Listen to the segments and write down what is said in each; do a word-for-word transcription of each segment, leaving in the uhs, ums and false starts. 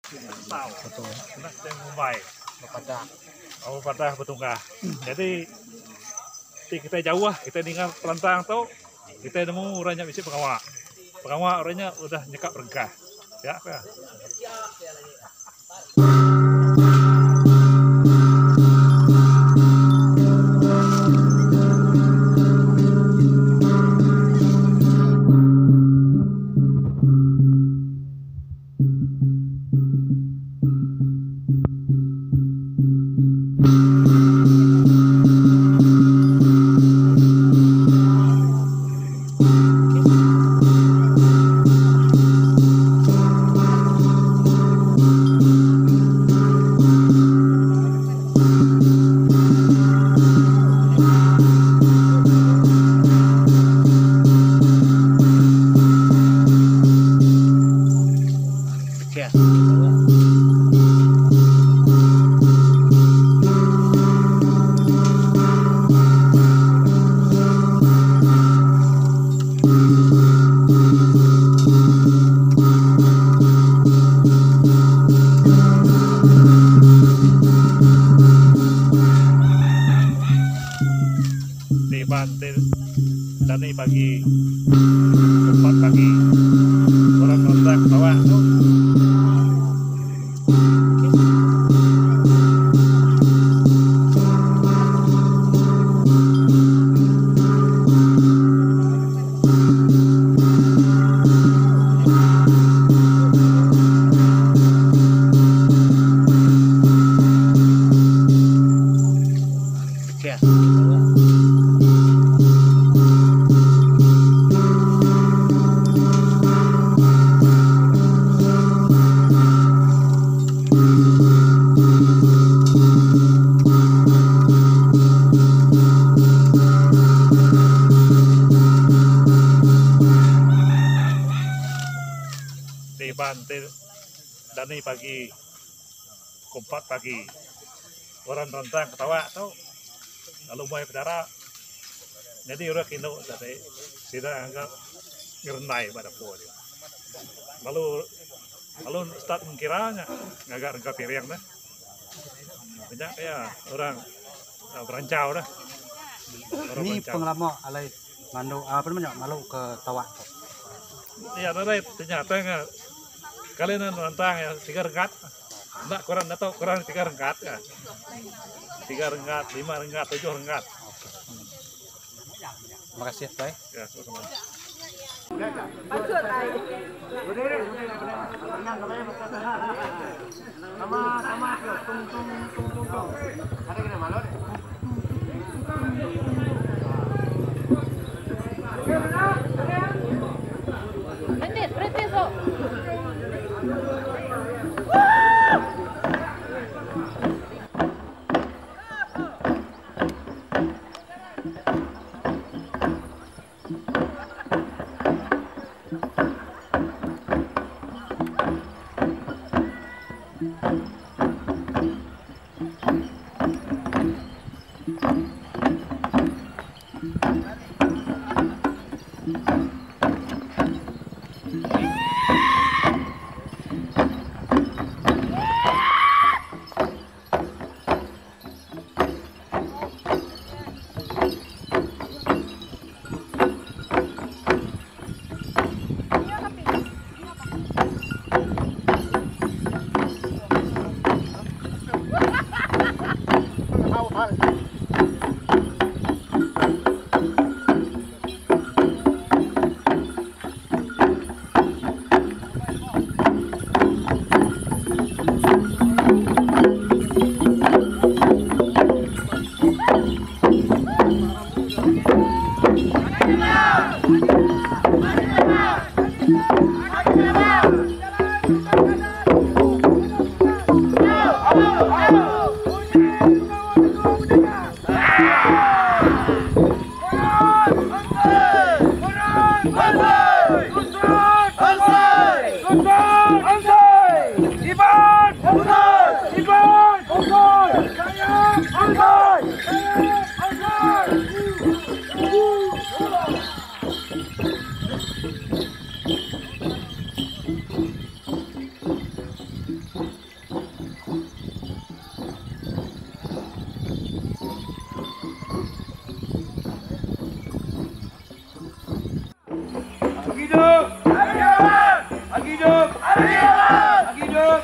tahu. Betul. Kena kita Mumbai. Padah. Oh padah betungkah. Jadi kita jauh lah, kita dengar pelantang tuh, kita nemu orangnya misi pengawak. Pengawak orangnya udah nyekap rengkah. Ya, ya. Bantil dari pagi empat pagi orang nonton bawah tuh Bantil dari pagi empat pagi orang nonton ketawa tuh lalu mulai berdarah jadi orang kino dari sudah anggap ngerenai pada pohon lalu lalu start mengkiranya agak rengkap piring dah banyak ya orang uh, berancau dah orang Ini berancau. pengalaman alai mandu apa namanya malu ke tawa. Iya, nanti ternyata nggak kalian nantang ya tiga rengkat, enggak kurang atau kurang tiga rengkat ya, tiga rengkat, lima rengkat, tujuh rengkat. Terima kasih ya, Bay. Ya, sama-sama. Berhenti, berhenti, so.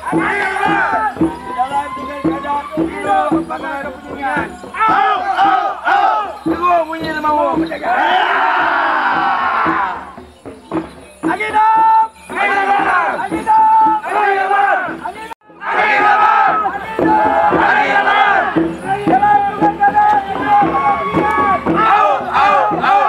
Dalam dengan keadaan gembira membangun kepentingan. Au, au, au. Tunggu bunyi lemau menjaga. Angin dong. Angin dong. Angin dong. Angin dong. Angin dong. Angin dong. Angin dong. Dalam dengan keadaan gembira membangun kepentingan. Au, au, au.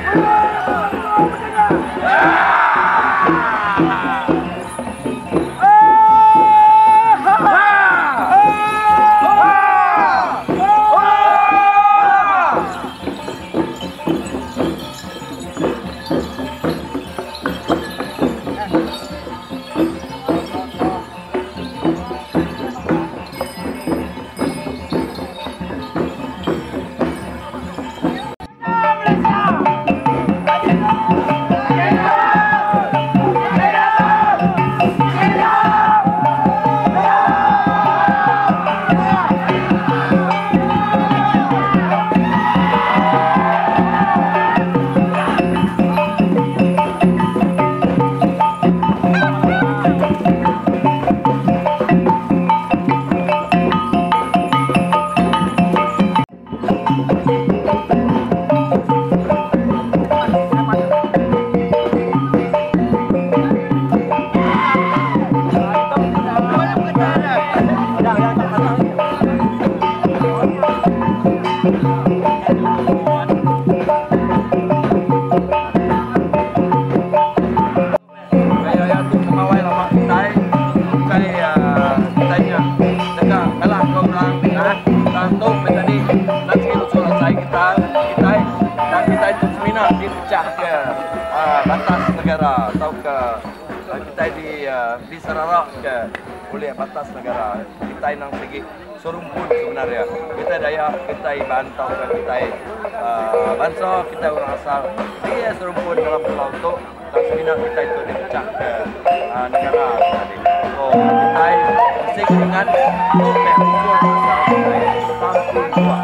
Batas negara atau ke kita di di Sarawak ke oleh batas negara kita nang segi serumpun sebenarnya kita Dayak kita Bantau ke kita uh, Banso kita orang asal dia serumpun dalam pulau itu dan sebenarnya kita itu dipecah ke uh, negara tadi. So kita segi dengan untuk mengukur sampai dua.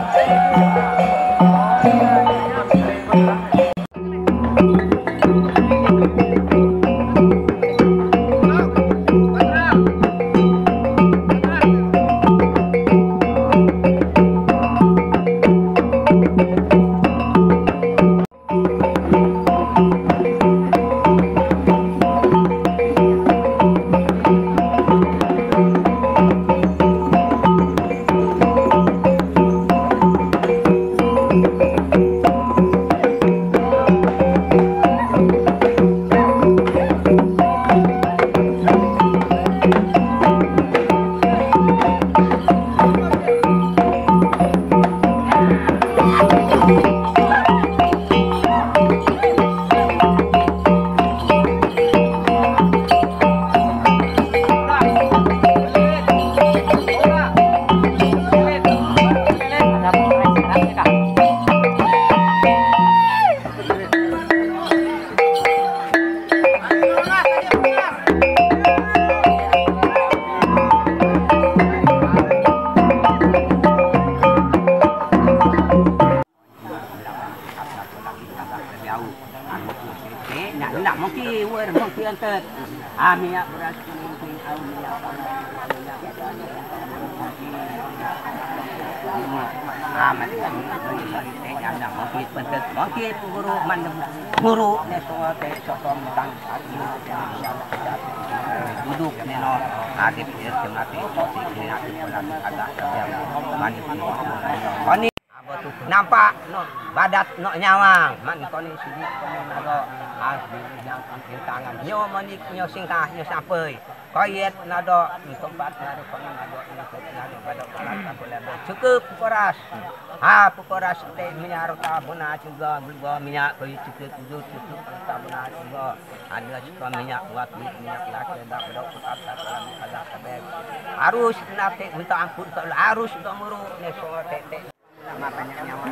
Nak mungkin wer mungkin antar amia beras mungkin amia amat kan teh ada mungkin pentet mungkin guru man guru ne soal teh sokong tang duduk neno ada pikir kemati sih nak pulang ada yang mani nampak no badat no nyawang man koni sini nado asli yang tangan nyo manik nyo singkah nyo sapai koyet nado tempat nado kono nado nado badak badak cukup pukoras ha pukoras teh minyak tabuna juga juga minyak koi cukup tujuh cukup tabuna juga ada juga minyak buat minyak laki dak badak putat dalam kalah kabeh harus nate minta ampun harus untuk muru ne so teh makanya nyawa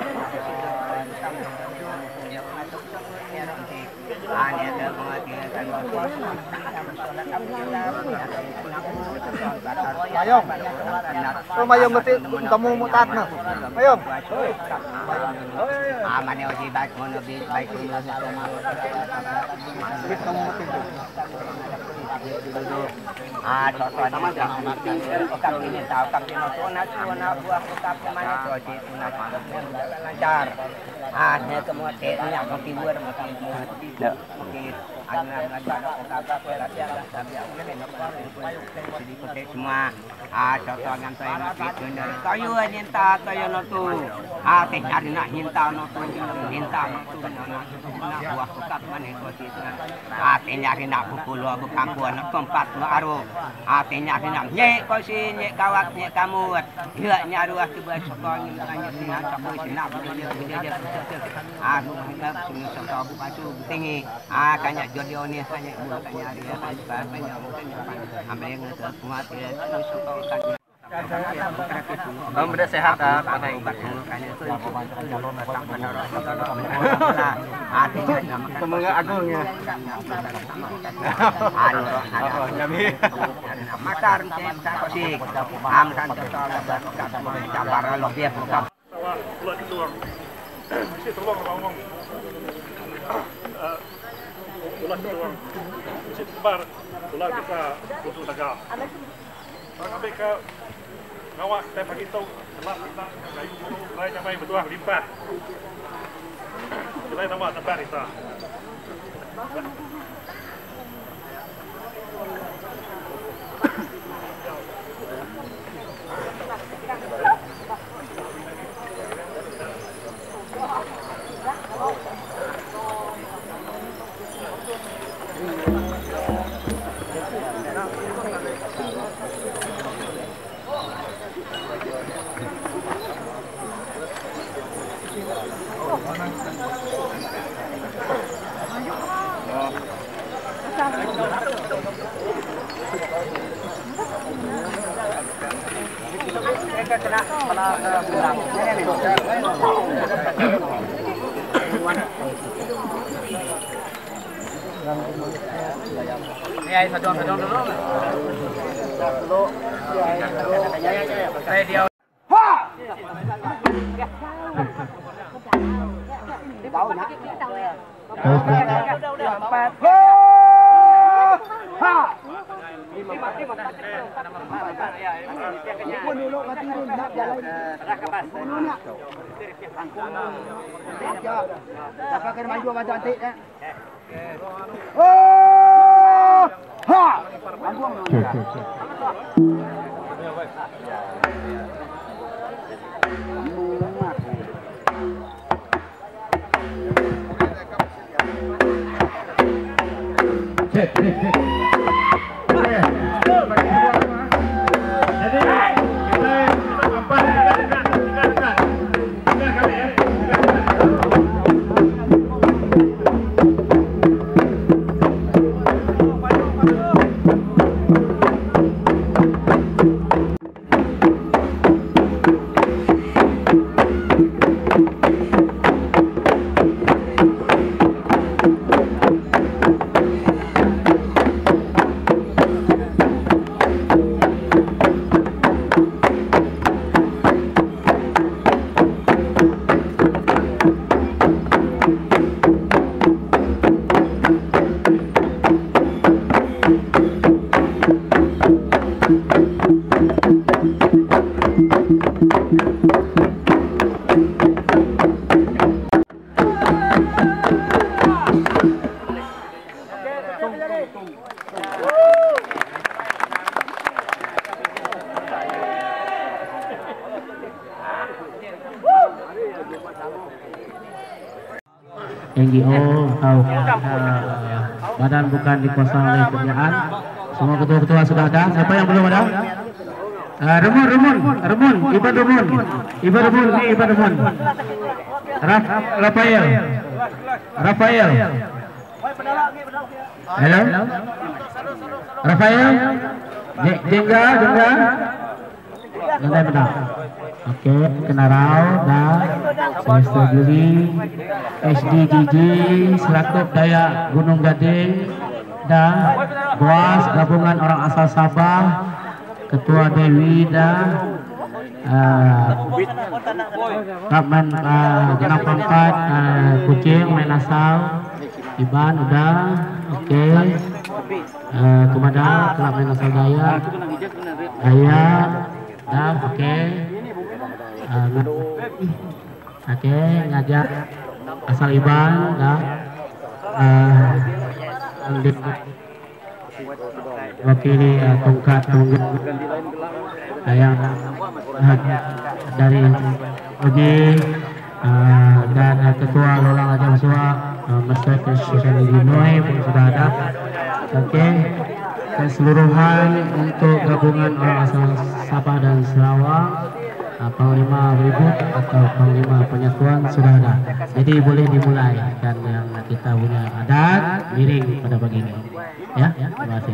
hanya ada pengertian Mayong, so mayong ngerti kamu mutat na. Mayong. Aman ya di baik mana di baik mana. Kamu ngerti. Ah, contoh sama aja. Okam ini tahu okam ini tuh nak tuh nak buah okam mana tuh di nak lancar. Ah, dia kemudian ini aku tidur mungkin tidak mungkin ada ngajar okam apa latihan tapi aku kan jadi kote semua. Ah, contoh ngantai nak itu dari kayu nyinta kayu notu. Ah, teh cari nak nyinta notu nyinta notu nak buah okam mana tuh di ah, teh nyari nak pukul bukan puan nak tempat baru. Artinya nak nyek kau si nyek kawat nyek kamu dia nyaruah coba sokong ini tanya sini sampai sini nak dia dia dia aku kita sini sokong buka tu tinggi ah kanya jodoh ni kanya buat kanya dia kan banyak mungkin ambil yang itu kuat dia sokong kan Om, udah sehat ah, pakai obat dulu kayaknya itu calon tak menurut lah. Artinya nama pemenang agungnya. Anu, ada nyami. Makar saya tak sih. Am kan total ada cabar lebih bukan. Ulat tuang. Mesti tolong ngomong. Ulat tuang. Mesti tebar. Ulat bisa untuk dagang. Kalau mereka ngawak saya pagi tahu telah kita kayu itu saya sampai bertuah limpah. Kita tambah tambah kita. Ya, sedang sedang dulu. Dulu. Saya dia. Ha! Tahu nak? Empat. Ha! Lima, lima, lima. Dulu mati dulu nak jalan. Dulu nak. Ya. Dapat kena maju maju antik ya. Oh! Ha! Anggung dulu ya. Cek, cek, cek. Oke. Jadi kita kita empat tiga tiga tiga tiga tiga kali ya. N G O atau uh, badan bukan dikuasai oleh kerajaan. Semua ketua-ketua sudah ada. Siapa yang belum ada? Uh, Remun, Remun, Remun, Iban Remun, Iban Remun, ini Iban Remun. Raf, Rafael, Rafael. Hello, Rafael, Jengga, Jengga, Jengga benar. Oke, Kenarau dan Semester Juli S D G J selaku Dayak Gunung Gading dan Boas Gabungan Orang Asal Sabah, Ketua Dewi dan uh, Kapmen uh, Genap Pangkat uh, Kucing Main Asal Iban udah oke. uh, Kumada, Kelab Main Asal Daya, Ayah, dah, oke, uh, oke, okay, ngajak asal Iban, dah, uh, wakili uh, tongkat tunggu yang uh, dari Oji uh, dan uh, ketua Lolang Raja Masua uh, Master Sosial Illinois pun sudah ada. Oke, okay. Keseluruhan untuk gabungan orang asal Sabah dan Sarawak, uh, Panglima Ribut atau Panglima Penyatuan sudah ada. Jadi boleh dimulai dan yang kita punya adat miring pada pagi ini. Ya, terima kasih.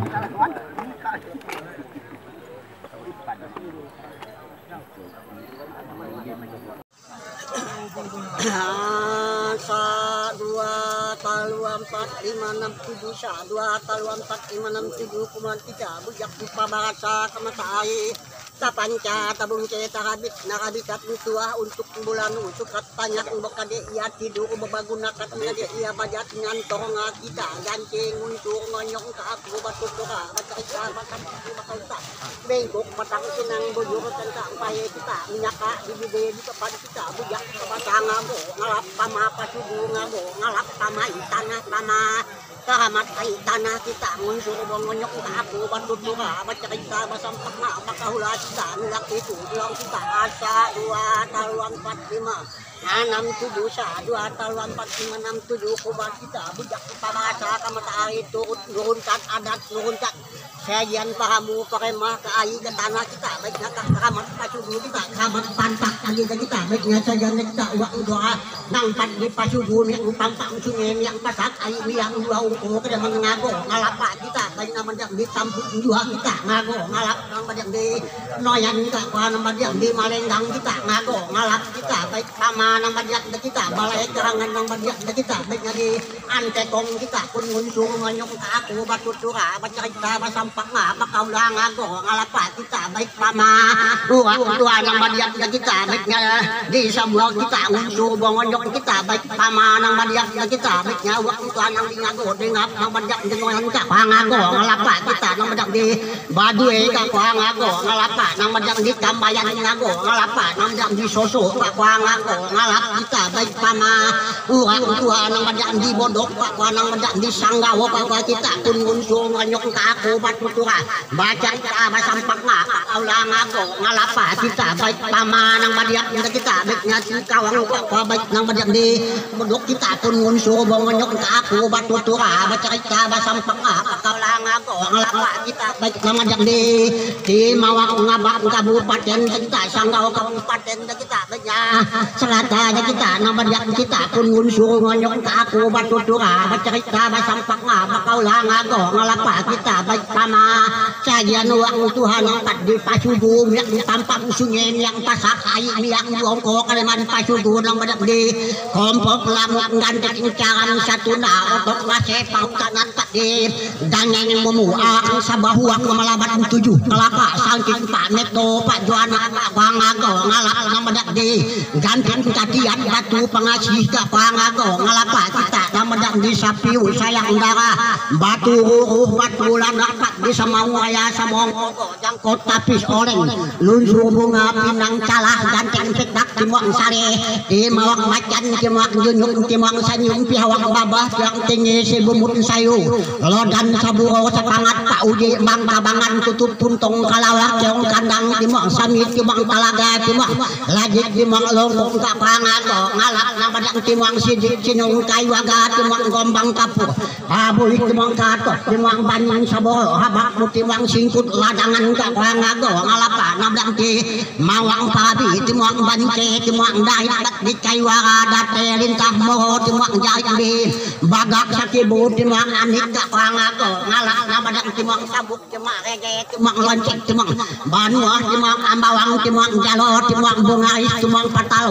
Sa dua talu empat lima enam tujuh sa dua talu empat lima enam tujuh kuman tiga bujak di pabahasa kematai tapanca tabung cerita habis narabikat mutua untuk bulan untuk katanya bekade ia tidur babaguna katanya ia bajat ngantor kita gancing untuk ngonyong ka aku batu tora baca isa makan bakal tak bengkok patang sinang bujur tentang paye kita minyaka di bide di kepada kita bujak kebatang ngabo ngalap pama pasudu ngabo ngalap pama tanah pama kahamat ay tanah kita muncul bongonyok ka aku batu tora baca isa basampak na makahula kita nilak itu tulang kita asa dua taluan empat lima enam tujuh sa dua taluan empat lima enam tujuh kubat kita bujak pamasa kamata ay turut nurunkan adat nurunkan sajian pahamu paremah ke ayi ke tanah kita baiknya kahamat pasudu kita kahamat pantak lagi kita baiknya sajian kita uang doa nangkat di pasudu yang pampak sungai yang pasak ayi yang dua ukur ke dalam ngago ngalapa kita baiknya menjak di tampuk dua kita ngago ngalap nang menjak di noyan kita kuah nang menjak di malenggang kita ngago ngalap kita baik sama nang menjak kita balai kerangan nang menjak kita baiknya di antekong kita pun muncul ngonyong ke aku batu tura baca kita basam pakma makaulang ngago ngalapa kita baik sama dua dua nang menjak kita baiknya di sebuah kita muncul ngonyong kita baik sama nang menjak kita baiknya waktu nang di ngago dengap nang menjak di ngoyong kita ngago ngalapa kita nang menjak di badue ka kuah ngago ngalapa nang menjak di kambayan ngago ngalapa nang menjak di soso ka kuah ngago ngalap kita baik sama urang tua nang menjak di bodok ka kuah nang menjak di sanggawo ka kuah kita kun muncul ngonyok ka aku batu tura baca kita basampak na kaulang ngago ngalapa kita baik sama nang menjak kita baiknya si kawang ka kuah baik nang menjak di bodok kita kun muncul ngonyok ka aku batu tura baca kita basampak na kaulang ngago ngalapa kita baik nang menjak di di mawang ngabak kabupaten kita sanggau kabupaten kita baiknya selatan kita nang menjak kita kun muncul ngonyok ka aku batu tura baca kita basampak na kaulang ngago ngalapa kita baik sama sajian uang Tuhan angkat di pasudu yang tampak sungai yang pasak air yang bongko kaliman pasudu nang menjak di kompok lamuk gantek incaran satu na otot wase pautanat tadi dangeng memuak sabahuak malabat tujuh kelapa sangking pak neto pak juana pangago ngalap nang menjak di gantek katian batu pengasih ke pangago ngalapa kita nang menjak di sapiu sayang darah batu ruh batu lanak di samau aya samong jangkot tapis oleng lunsur bunga pinang calah ganteng sedak timuang sare di mawang macan timuang junuk timuang sanyung pihawang babah yang tinggi sebumut sayu lodan saburo sepangat pak uji mang tabangan tutup puntung kalawak yang kandang timuang sami timuang talaga timuang lajik timuang longkong tak pangago ngalak namadang timuang sidik sinung kayu aga timuang gombang kapur abuh timuang katok timuang banyan saboro habak timuang singkut ladangan tak pangago ngalapa nabdang ti mawang pabi timuang banke timuang dait di kayu aga date lintah moho timuang jait di bagak sakibu timuang anik tak pangago ngalak namadang timuang sabuk timuang rege timuang lonceng timuang banua timuang ambawang timuang jalo timuang bungais timuang patalo timuang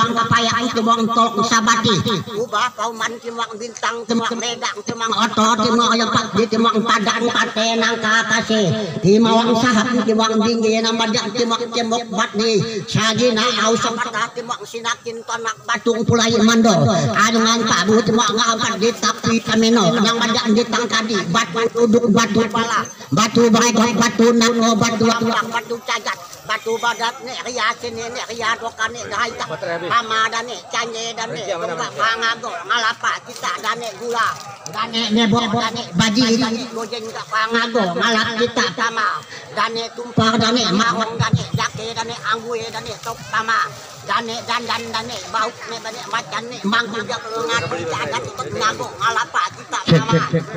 buang kapayang timang tolok sabati ubah pauman timang bintang timang medang timang otot timang yang pati timang padang patenang kakase timang sahab timang dinggi namadang timang cemok batni sagina au samata timang sinakin tanak batung pulai mando adungan pabu timang ngangkat di tapi kameno yang madang di tangkadi batu duduk batu pala batu baik batu nang batu batu cagat batu badat nek riasin nek riadokan nek dai tak pamadane canje dane tongkak pangago ngalapa kita dane gula dane nebok dane baji gojeng ka pangago ngalap kita sama dane tumpah dane mahong dane jake dane anggue dane tok sama dane dandan dane bau ne dane macan ne mangku jak lengat cagat tok ngago ngalapa kita sama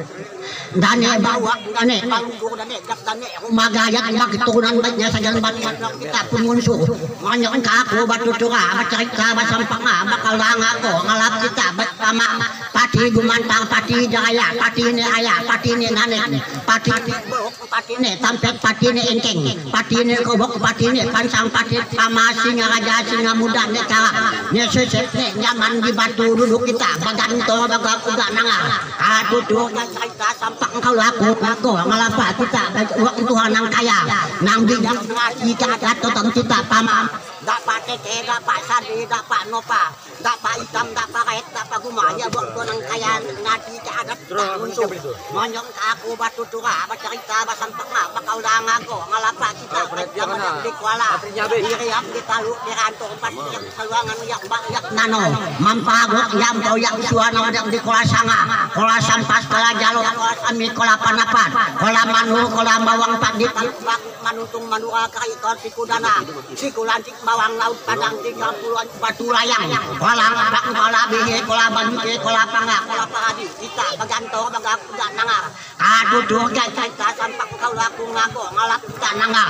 dane bawa dane bangku dane jak dane magaya mak turunan banyak sajan banyak kita pun munsuh ngonyok kaku batu tura bacai ka basampang bakal langago ngalap kita sama pati gumantang pati jaya pati ne aya pati ne nane pati pati ne tampek pati ne engkeng pati ne kobok pati ne pansang pati sama singa raja singa muda ne cara ne sesep ne nyaman di batu duduk kita baganto bagak uga nanga aduh tuh kita sampang kau laku laku ngalapa kita uang Tuhan nang kaya nang bidang ngaji kata tentang kita pamam dapat teke dapat sadi dapat nopa dapat hitam dapat red dapat gumanya buat nang kaya ngaji kata muncul monyong aku batu tura bercerita basan tengah bakal langago ngalapa kita jangan di kuala diri yang ditalu di rantau pasti yang saluangan yang banyak nano mampago yang kau yang suana yang di kuala sanga kuala sampas kuala jalo kuala sami kuala panapan kuala manu kuala bawang padi manutung manua kaiton sikudana sikulantik bawang laut padang tiga puluhan batu layang kolang abang kola bihe kola banduke kola pangga kola pahadi kita baganto bagak udah nangar aduh kita sampak kau laku ngago ngalap kita nangar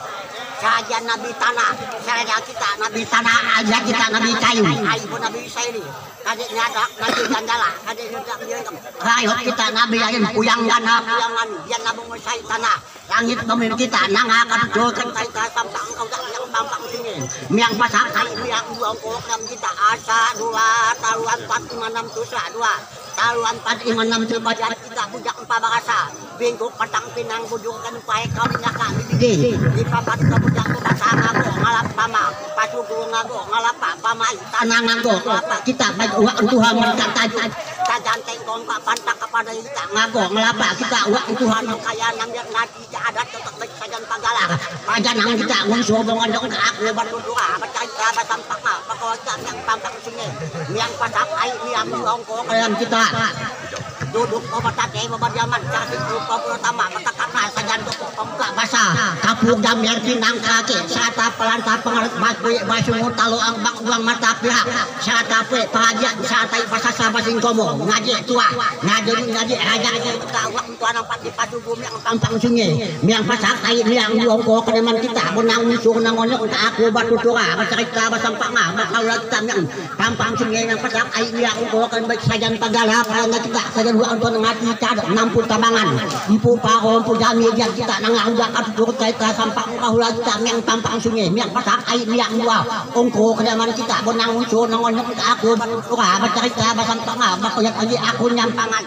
saja nabi tanah saja kita nabi tanah aja kita nabi kayu ayo nabi sairi kadek nyada nabi gandala kadek nyada rayo kita nabi ayin puyang gana puyangan yang nabung sai tanah langit pemimpin kita nang akan jokan kita sampak kau dak yang pampang sini miang pasak kai miang dua kolok enam kita asa dua taruhan empat lima enam tujuh dua taruhan empat lima enam tujuh kita bujak empat bahasa bingkuk petang pinang bujukan pae kau nyaka di di papat kau bujak bahasa ngago ngalap pama pasuku ngago ngalap pama tanah ngago kita baik uang Tuhan berkata kajan tengkong ka pantak kepada kita ngago ngalapa kita uang Tuhan kaya nang yang ngaji adat tetap baik sajan pagala pajan nang kita unsuh bongondong ka aku batu dua bacai ka basampak ma pakoja yang pampang sini miang pasak ai miang longko kalian kita duduk obat tate obat zaman kasih rupa pertama matakana sajan untuk pembuka basa kapuk damir pinang kaki sata pelanta pengalut bakui basungu talo ambak uang mata pihak sata pe pengajian sata bahasa sabasing komo ngaji tua ngaji ngaji aja aja kita uang tuan empat di padu bumi yang pampang sungai miang pasak ai miang longko kedeman kita benang musuh nang onyok aku batu tua bercerita basampak ma bakal kita yang pampang sungai yang pasak ai miang longko kan baik sajan pagala pada kita sajan uang tuan ngati cada nampun tabangan empu pahom empu jami yang kita nang udah atuh kita sampak kahula kita miang pampang sungai miang pasak ai miang dua ongko kedeman kita benang musuh nang onyok aku batu tua bercerita basampak ma bakal lagi aku nyampangan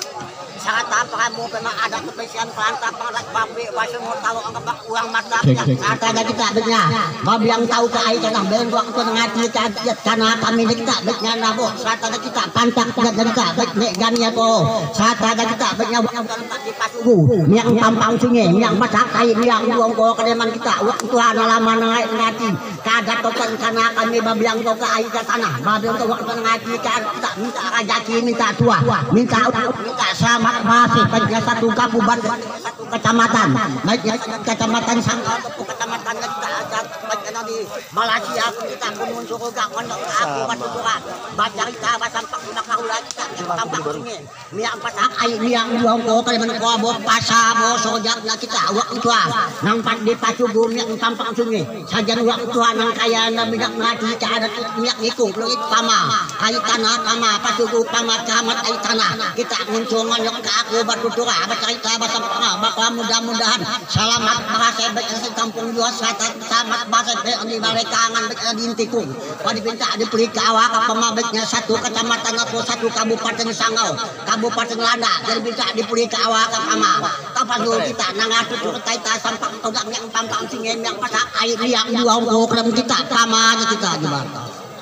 sata kamu memang ada kebersihan pelantap pengalat babi basu mau tahu angkat uang mata kata ada kita benar babi yang tahu ke air tanah ben waktu tengah kita karena kami kita betnya nabo sata ada kita pantak dan kita bet nek gania to sata ada kita betnya waktu tempat di pasugu yang pampang sungai yang masak air yang buang ko kedeman kita waktu ana lama naik ngati kagat tokan karena kami babi yang tahu ke air tanah babi yang tahu waktu tengah kita minta rezeki minta tua minta minta selamat masih baiknya satu kabupaten satu kecamatan baiknya kecamatan Sangkal atau kecamatan kita baiknya di Malaysia kita pun muncul ke ngondok aku batu tua baca kita basampak udah kahula kita tampak sungai miang pasak ai miang longko kaliman ko bo pasabo sojakna kita waktu tua nang pat di pacu bumi yang tampak sungai sajan waktu tua nang kaya na minyak ngati ka ada minyak ikung lengit pama ai tanah pama pacu pama camat ai tanah kita muncul ngondok aku batu tua bercerita bahasa Pengah bakal mudah-mudahan selamat bahasa baik kampung kampung dua satu tamat bahasa di balai kangen di Intikung. Kalau dipinta diberi ke awak pemabeknya satu kecamatan atau satu kabupaten Sangau, kabupaten Lada. Jadi bisa diberi ke awak sama. Kapan dulu kita nangatu kita kita sampang todak yang tampang singem yang pasak air yang dua program kita sama aja kita di Batak.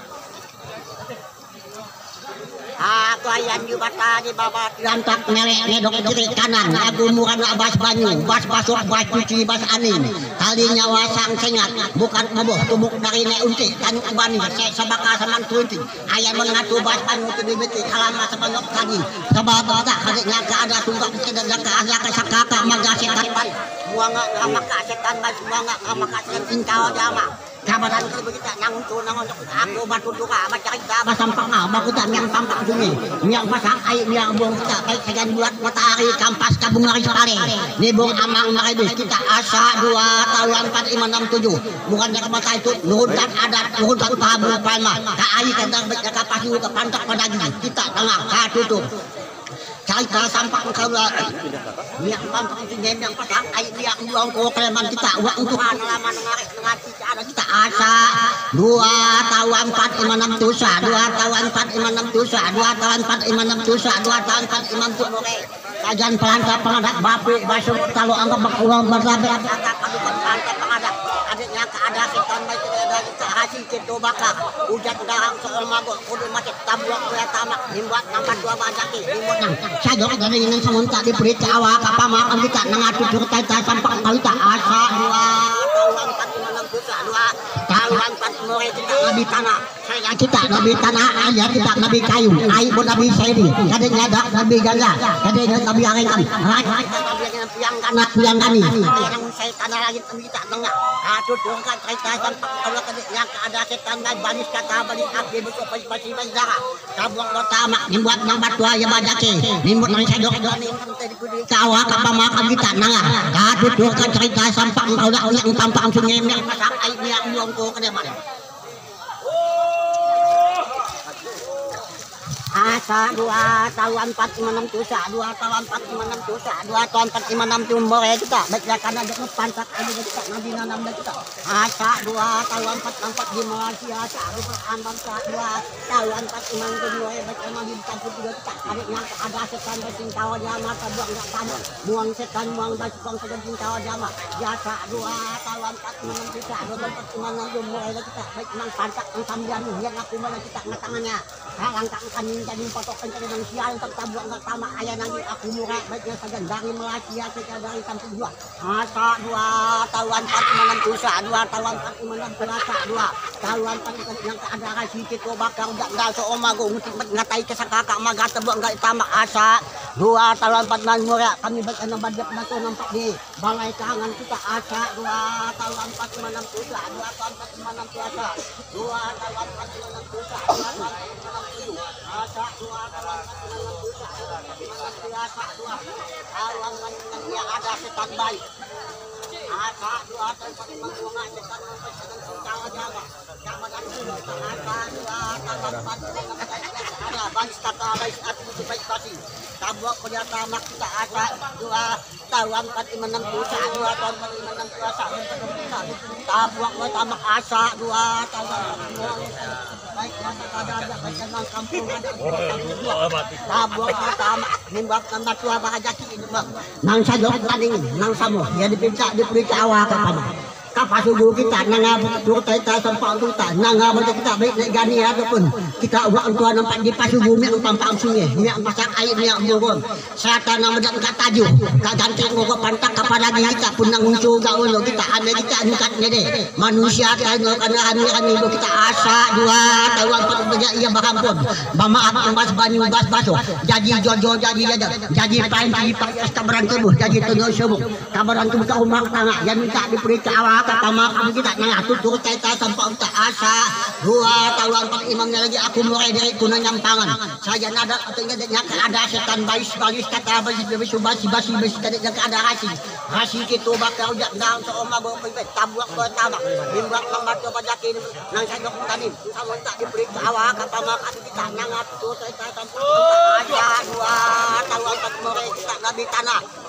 Aku ayan juga tadi babat lantak melek ngedok kiri kanan aku muran bas banyu bas basuk bas cuci bas angin tali nyawa sang sengat bukan ngeboh tumuk dari nek unti tanuk bani saya sabaka samang tunti ayan mengatu bas banyu tu beti kalama sebanyak tadi sebab tak kadiknya ka ada tunggak tidak ada ka ada ka sakaka magasetan ban muanga ngamaka setan ban muanga ngamaka setan kau jama kabaran kalau kita nang untuk nang untuk aku batu duka baca kita basampang baku tak yang tampak sungai yang pasang air yang buang kita baik dengan buat matahari kampas kabung lari separe ni bung amang maribus kita asa dua tahun empat lima enam tujuh bukannya kemata itu nurutan adat nurutan tabu palma ka air kadang baca kapas juga pantak pada kita tengah ka tutup cari cara sampah kau lah yang pantang singem yang pasang air yang buang ko kreman kita uang Tuhan lama ngarik ngati ada kita asa dua tahun empat lima enam tusa dua tahun empat lima enam tusa dua tahun empat lima enam tusa dua tahun empat lima enam tusa kajian pelangkap pengadat bapi basuk kalau anggap bakuang berlabe angkat kadukan pelangkap pengadat adiknya keada setan baik dari hasil kita bakar hujan darang soal magol kudu macet tabuak kuya tamak himbat nampak dua bajaki himbat nang sajok dari yang semuntak diberi awak apa makan kita nangatu kita kita sampai kita asa dua tahun empat lima enam tusa dua tahun empat mulai kita nabi tanah saya kita nabi tanah aja kita nabi kayu air pun nabi seri kadang ada nabi ganja kadang nabi angin raja nabi yang kana yang kami yang saya tanah lagi kita tengah aduh dongkan cerita sampai kalau yang ada setan dan banis kata banis abdi betul pasti pasti darah kabuang pertama dibuat nomor dua ya bajake dibuat nang sadok kawa apa makan kita nangah aduh dongkan cerita sampai kalau yang tampang sungai yang pasak air yang buang ko ke depan asa dua tahun empat lima enam tusa dua tahun empat lima enam tusa dua tahun empat lima enam tumor ya kita baiklah karena ada pantak ada kita nabi nanam kita asa dua tahun empat empat di Malaysia asa berambang dua tahun empat lima enam tumor ya baiklah nabi campur juga kita adiknya ada setan basing tawa jama buang enggak tamu buang setan buang basing setan tawa jama jasa dua tahun empat lima enam tusa dua tahun empat lima enam tumor ya kita baik nang pantak nang sambian yang aku mana kita ngetangannya langkah kami jadi potokan dari yang sial tertabuk enggak sama ayah nanti aku murah baiknya saja dari Malaysia kita dari kampung dua asa dua tahun empat lima enam tusa dua tahun empat lima enam tusa dua tahun empat yang ada kasih kita bakal enggak enggak seomago untuk ngatai kesakaka maga tebuk enggak tamak asa dua tahun empat enam murah kami baiknya badak batu nampak di balai tangan kita asa dua tahun empat lima enam tusa dua tahun empat lima enam tusa dua tahun empat lima enam tusa dua tahun asa dua tahun tusa asa dua awan yang ada setan baik asa dua tahun lima bunga setan setan tawa jaga jaga dan asa dua tahun empat ada bangsa kata baik aku baik pasti tabok kerja tamak kita asa dua tahun empat lima enam tusa dua tahun empat lima enam tusa tabok tamak asa dua tahun baik ada ada baik kampung tabuak pertama nimbak tambah tua bahajaki nang sajok tadi nang samu ya dipinta diberi awak apa kapas dulu kita nang dulu kita sampai kita nang kita baik naik gani ataupun kita uang tua nampak di pasu bumi tampang sungai minyak pasak air minyak burung serta nang medak kat tajuk kat ganti ngoko pantak kapan lagi kita pun nang muncul gaul kita ane kita angkat nede manusia kan karena kami kami kita asa dua tahun empat belas ia bakampun bamaaf bas banyu bas baso jadi jojo jadi jadi jadi pain di pakai kabaran tubuh jadi tunjuk semua kabaran tubuh kau mak tangga yang minta diberi ke awak pertama kami kita nang tutur kita sampai kita asa dua tahun empat imamnya lagi aku mulai dari kuna nyampangan saya nada katanya ada setan baris baris kata baris baris basi basi basi kadang ada hasil hasil kita bakal jak daun seoma go pipet tabuak go tabak limbak lambat go pajakin nang sajok tadi sama tak diberi ke awak pertama kami kita nang tutur kita sampai kita asa dua tahun empat mulai kita nabi tanah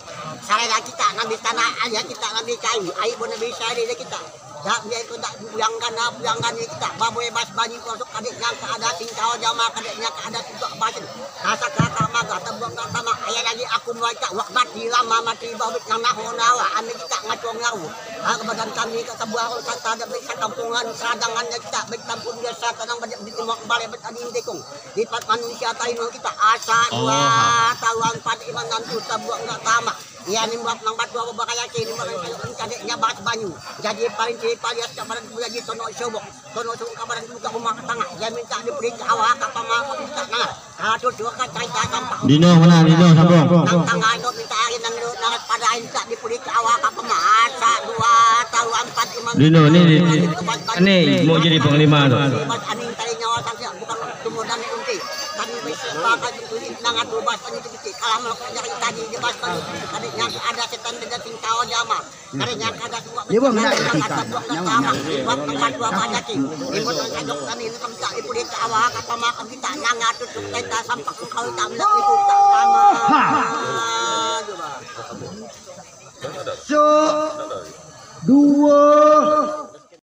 Saya kita ngambil tanah aja kita ngambil kayu, air pun nabi saya kita. Dak dia itu dak buyangkan na buyangkan kita. Baboy bas banyu masuk kadeknya ke ada tingkau jama kadeknya ke ada juga basin. Kasa kata maga tabuang kata mak ayah lagi aku nuai tak wak mati lama mati babit nang nahonawa ame kita ngacong ngau. Ha kebadan kami ke sebuah kata ada baik kampungan sadangan kita baik kampung biasa tanang badak di timur balai bet ani dekong. Di pat manusia taino kita asa dua tahun empat iman nantu tabuang enggak tamak. Ya ni buat nang batu apa bakal yakin ni bakal kadeknya bas banyu. Jadi paling palias kabaran bulan di tono sobok tono sobok kabaran buka rumah tengah dia minta diberi ke awak apa mak minta nah kalau dua kan cerita sampah Dino mana Dino sambung nang tengah itu minta air nang nang pada minta diberi ke awak apa masa dua tahun empat lima Dino ni ini mau jadi panglima tu bas aning tadi nyawa saja bukan kemudian unti kan bisa pakai itu nang atu bas pani dikit kalau melakukan dari tadi di bas pani adiknya ada setan dengan tingkau jama karena ada semua dia buat sama buat tempat dua banyak ini ibu tuh ajak kami ini kami tak dipulih ke awak apa makan kita nangga tutup kita sampai kau tak bisa itu tak sama So dua